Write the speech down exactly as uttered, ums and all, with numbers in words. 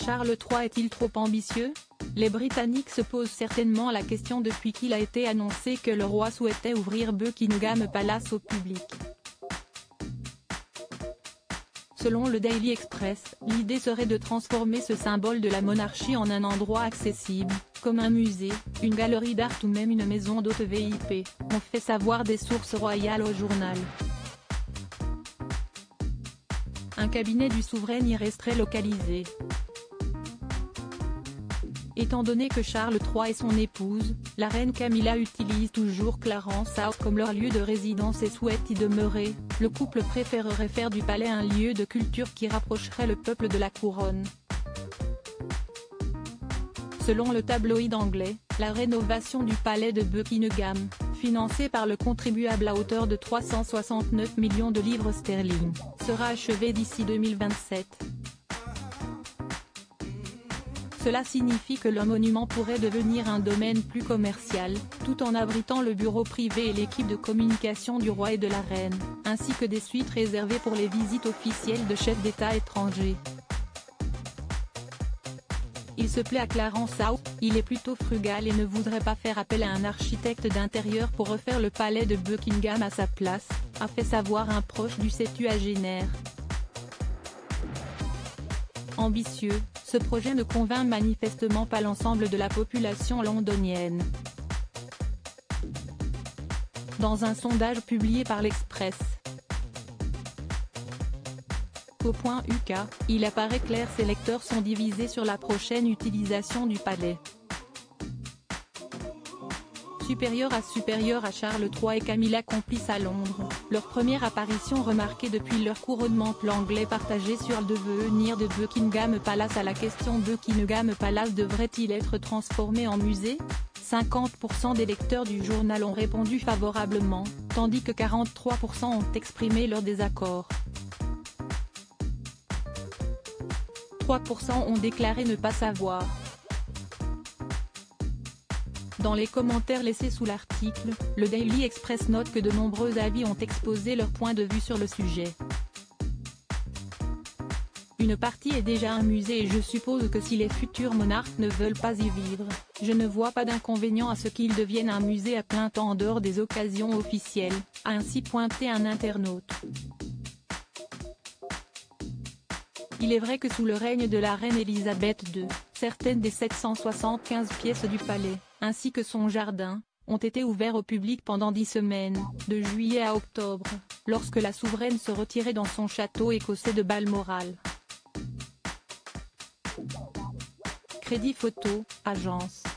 Charles trois est-il trop ambitieux? Les Britanniques se posent certainement la question depuis qu'il a été annoncé que le roi souhaitait ouvrir Buckingham Palace au public. Selon le Daily Express, l'idée serait de transformer ce symbole de la monarchie en un endroit accessible, comme un musée, une galerie d'art ou même une maison d'hôte V I P, ont fait savoir des sources royales au journal. Un cabinet du souverain y resterait localisé. Étant donné que Charles trois et son épouse, la reine Camilla utilisent toujours Clarence House comme leur lieu de résidence et souhaitent y demeurer, le couple préférerait faire du palais un lieu de culture qui rapprocherait le peuple de la couronne. Selon le tabloïd anglais, la rénovation du palais de Buckingham, financée par le contribuable à hauteur de trois cent soixante-neuf millions de livres sterling, sera achevée d'ici deux mille vingt-sept. Cela signifie que le monument pourrait devenir un domaine plus commercial, tout en abritant le bureau privé et l'équipe de communication du roi et de la reine, ainsi que des suites réservées pour les visites officielles de chefs d'État étrangers. Il se plaît à Clarence House, il est plutôt frugal et ne voudrait pas faire appel à un architecte d'intérieur pour refaire le palais de Buckingham à sa place, a fait savoir un proche du septuagénaire. Ambitieux, ce projet ne convainc manifestement pas l'ensemble de la population londonienne. Dans un sondage publié par l'Express. Au point U K, il apparaît clair ses lecteurs sont divisés sur la prochaine utilisation du palais. Supérieur à supérieur à Charles trois et Camilla complices à Londres, leur première apparition remarquée depuis leur couronnement l'anglais partagé sur le devenir de Buckingham Palace à la question Buckingham Palace devrait-il être transformé en musée? cinquante pour cent des lecteurs du journal ont répondu favorablement, tandis que quarante-trois pour cent ont exprimé leur désaccord. trois pour cent ont déclaré ne pas savoir. Dans les commentaires laissés sous l'article, le Daily Express note que de nombreux avis ont exposé leur point de vue sur le sujet. Une partie est déjà un musée et je suppose que si les futurs monarques ne veulent pas y vivre, je ne vois pas d'inconvénient à ce qu'il devienne un musée à plein temps en dehors des occasions officielles, a ainsi pointé un internaute. Il est vrai que sous le règne de la reine Elisabeth deux, certaines des sept cent soixante-quinze pièces du palais, ainsi que son jardin, ont été ouverts au public pendant dix semaines, de juillet à octobre, lorsque la souveraine se retirait dans son château écossais de Balmoral. Crédit photo, agence.